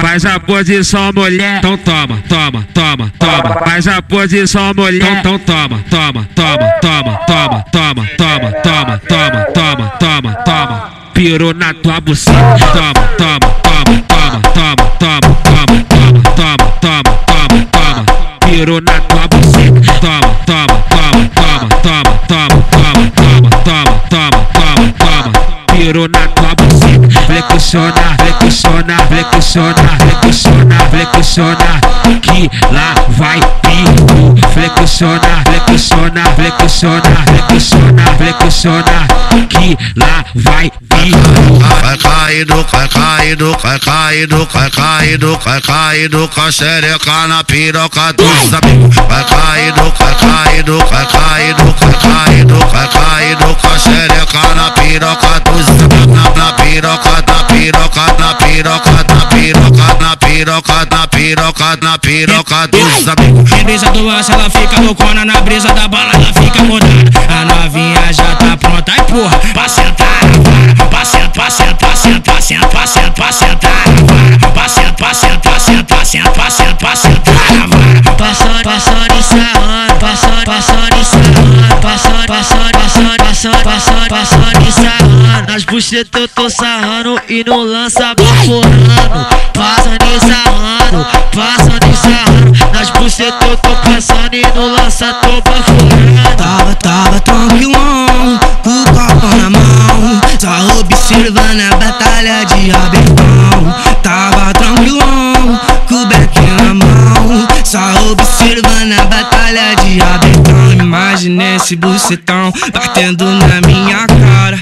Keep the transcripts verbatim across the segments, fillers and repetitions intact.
faz a posição mulher. Então toma, toma, toma, toma. Faz a posição mulher. Então toma, toma, toma, toma, toma, toma, toma, toma, toma, toma, toma, toma. Pirou na tua buceta. Toma, toma, toma, toma, toma, toma, toma, toma, toma, toma, toma, toma. Pirou na tua buceta. Toma, toma, toma, toma, toma, toma, toma, toma, toma, toma, toma, toma. Pirou na tua buceta. Flexiona, flexiona, flexiona, flexiona, flexiona, que lá vai vir. Flexiona, flexiona, flexiona, flexiona, flexiona, que lá vai vir. Vai caindo, vai caindo, vai caindo, vai caindo, vai caindo, com a xereca na piroca dos amigos. Vai caindo, vai caindo, vai caindo, vai caindo, vai caindo, com a xereca na piroca dos amigos. Na piroca, na piroca, na piroca, na piroca, na piroca, na piroca, na piroca dos amigos. Em brisa do lance ela fica loucona, na brisa da bala ela fica modana. A novinha já tá pronta, e porra, pra sentar na vara, pra sentar, pra sentar, sentar, sentar, pra sentar, pra sentar na vara, pra sentar, pra sentar, sentar, sentar, pra sentar, pra sentar na vara. Passando, passando e sarrando, passando, passando e sarrando, passando, passando, passando, passando, passando, passando e sarrando. Nas buchetas eu tô sarrando e no lança baforando. Passando e sarrando, passando e sarrando. Nas buchetas eu tô passando e no lança tô baforando. Tava, tava tranquilão, com o copo na mão, só observando a batalha de abertão. Tava tranquilão, com o beck na mão, só observando a batalha de abertão. Imagina esse bucetão batendo na minha cara.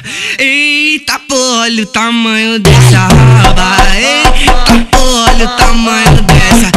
Eita porra, olha o tamanho dessa raba. Eita porra, olha o tamanho dessa.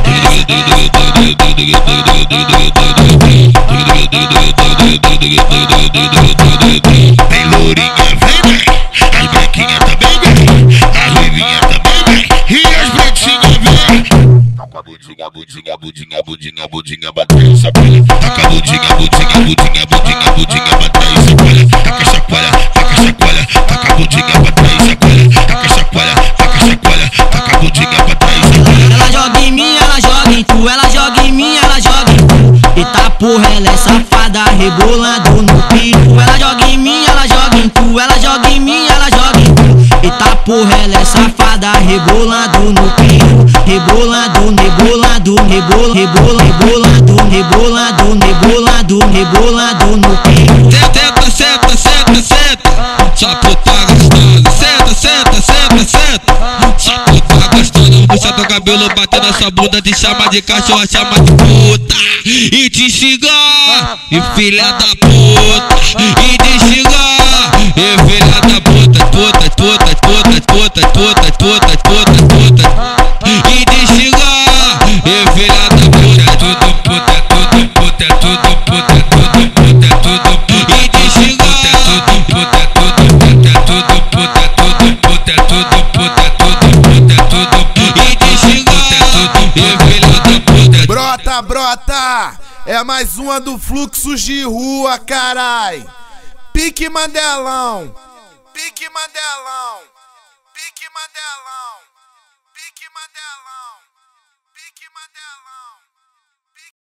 Tem lourinha, vem, vem. As branquinhas também vem. As ruivinhas também vem. E as pretinhas vem. Taca a budinha, budinha, budinha, budinha, budinha, bateu sacola. Taca a budinha, budinha, budinha, budinha, budinha, bateu sacola. Taca chacoalha, taca chacoalha, taca a budinha, bateu sacola. Taca chacoalha, taca chacoalha, taca a budinha, bateu sacola. Ela joga em mim, ela joga em tu, ela joga em mim, ela joga em tu. Eita porra, ela é safada, rebolando no piru. Ela joga em mim, ela joga em tu, ela joga em mim, ela joga em tu. Eita porra, ela é safada, rebolando no piru. Rebolando, rebolando, rebola, rebola, rebolando, rebolando, rebolando, rebolando no piru. Senta, senta, senta, senta, só puta gostosa. Senta, senta, senta, senta, só puta gostosa. Puxa teu cabelo, batendo na sua bunda, te chama de cachorra, chama de puta. E te xingar, e filha da puta. E te xingar, e filha da puta, puta, puta, puta, puta, puta, puta, puta, puta. E te xingar, e filha da puta. É tudo puta, é tudo puta, é tudo puta, é tudo puta, é tudo puta. E te xingar, é tudo puta, é tudo puta, é tudo puta, é tudo puta, é tudo puta, é tudo puta, é tudo puta. E te xingar, é tudo puta, e filha da puta. Brota, brota! É mais uma do Fluxos de Rua, carai! Pique Mandelão! Pique Mandelão!